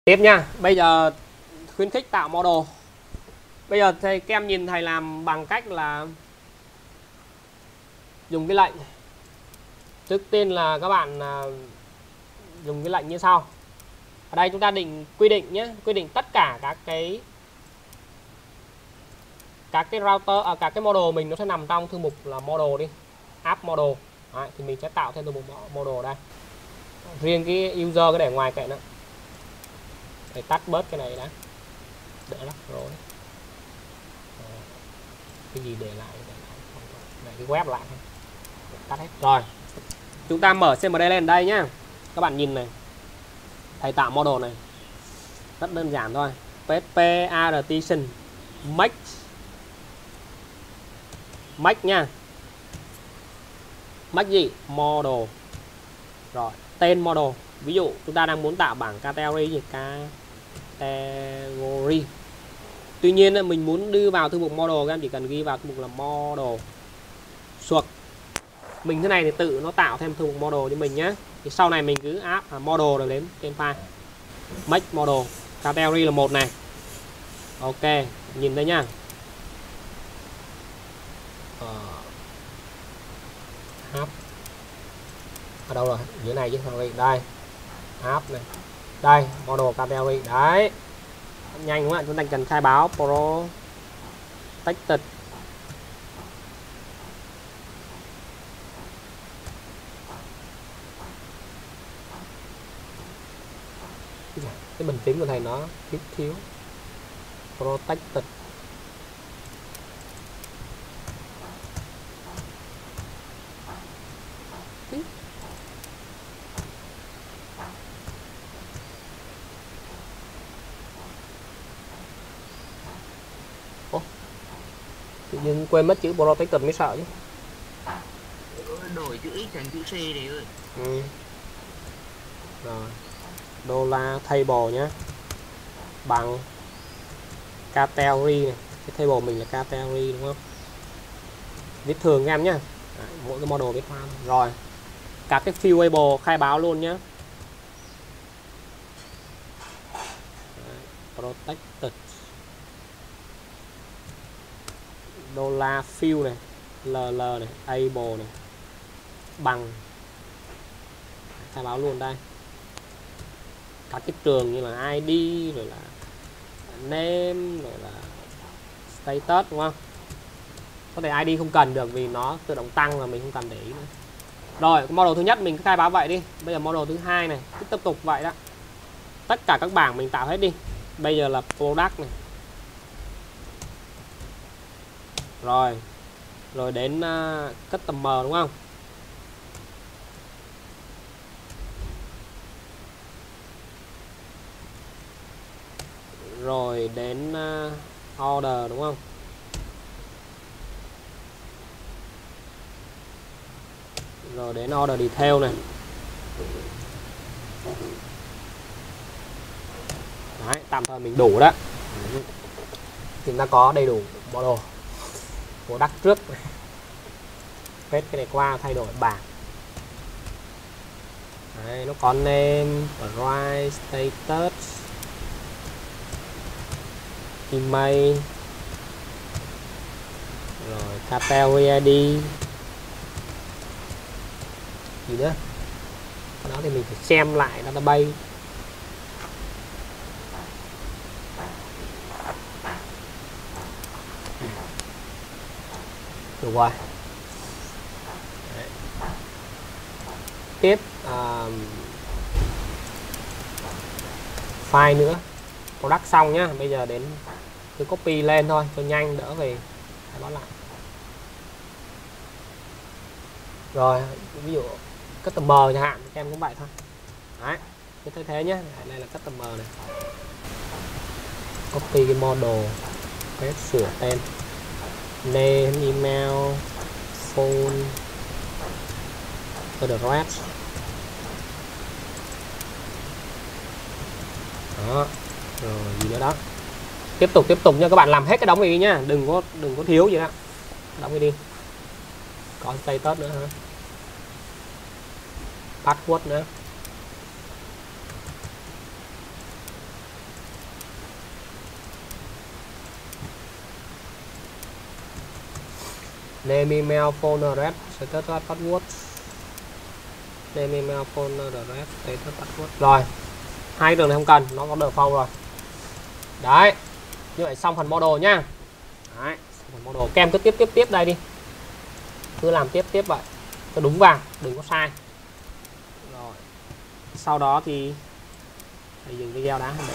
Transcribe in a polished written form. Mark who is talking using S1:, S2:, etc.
S1: Tiếp nha, bây giờ khuyến khích tạo model. Bây giờ thầy các em nhìn thầy làm bằng cách là dùng cái lệnh. Trước tiên là các bạn dùng cái lệnh như sau. Ở đây chúng ta quy định nhé, quy định tất cả các cái router các cái model mình nó sẽ nằm trong thư mục là model đi, app model. Đấy, thì mình sẽ tạo thêm thư mục model đây. Riêng cái user cái để ngoài kệ nữa. Để tắt bớt cái này đã. Đỡ lắm rồi. Cái gì để lại cái web lại thôi. Tắt hết. Rồi. Chúng ta mở CMD lên đây nhá. Các bạn nhìn này. Thầy tạo model này. Rất đơn giản thôi. PHP Artisan make nha. Make gì? Model. Rồi, tên model. Ví dụ chúng ta đang muốn tạo bảng category gì? Category. Tuy nhiên mình muốn đưa vào thư mục model, các em chỉ cần ghi vào thư mục là model suộc. Mình thế này thì tự nó tạo thêm thư mục model cho mình nhé. Thì sau này mình cứ app model rồi đến trên file. Make model. Category là 1 này. Ok, nhìn thấy nhá. App. Ở đâu rồi? Dưới này chứ không. Đây. App này. Đây, model category. Đấy. Nhanh đúng không ạ? Chúng ta cần khai báo protected. Cái bình phím của thầy nó thiếu protected. Tự nhiên quên mất chữ protected mới sợ chứ.
S2: Đổi chữ X thành chữ C đấy ơi.
S1: Rồi. Dollar table nhé. Bằng category này. Cái table mình là category đúng không? Viết thường các em nhé. Mỗi cái model viết hoa. Rồi. Các cái viewable khai báo luôn nhé. Protected. Dollar fill này, ll này, able này, bằng khai báo luôn đây. Các cái trường như là ID rồi là name rồi là status đúng không? Có thể ID không cần được vì nó tự động tăng là mình không cần để ý nữa. Rồi, cái model thứ nhất mình khai báo vậy đi. Bây giờ model thứ hai này cứ tiếp tục vậy đó. Tất cả các bảng mình tạo hết đi. Bây giờ là product này. Rồi đến customer đúng không? Rồi đến order đúng không? Rồi đến order detail này. Đấy, tạm thời mình đủ đó. Chúng ta có đầy đủ model. Product trước này. Hết cái này qua thay đổi bảng. Đấy, nó có name, price, status, email, rồi category ID, gì nữa. Đó thì mình phải xem lại database. Được rồi. Đấy. Tiếp file nữa. Product xong nhá. Bây giờ đến cứ copy lên thôi cho nhanh đỡ về khai báo lại. Rồi ví dụ customer chẳng hạn em cũng vậy thôi. Đấy, cứ thấy thế nhé. Đây là customer này. Copy cái model, cái sửa tên, name, email, phone, address. Đó. Rồi gì nữa đó. Tiếp tục nha, các bạn làm hết cái đóng này đi nhá, đừng có thiếu gì đó. Đóng đi. Có status nữa hả? Password nữa. name email phone address status password, name email phone address status password. Rồi hai đường này không cần, nó có default rồi. Đấy, như vậy xong phần model nhá. Đấy, phần model kem cứ tiếp đây đi, cứ làm tiếp vậy, cứ đúng vào, đừng có sai. Rồi sau đó thì thầy dừng video đã.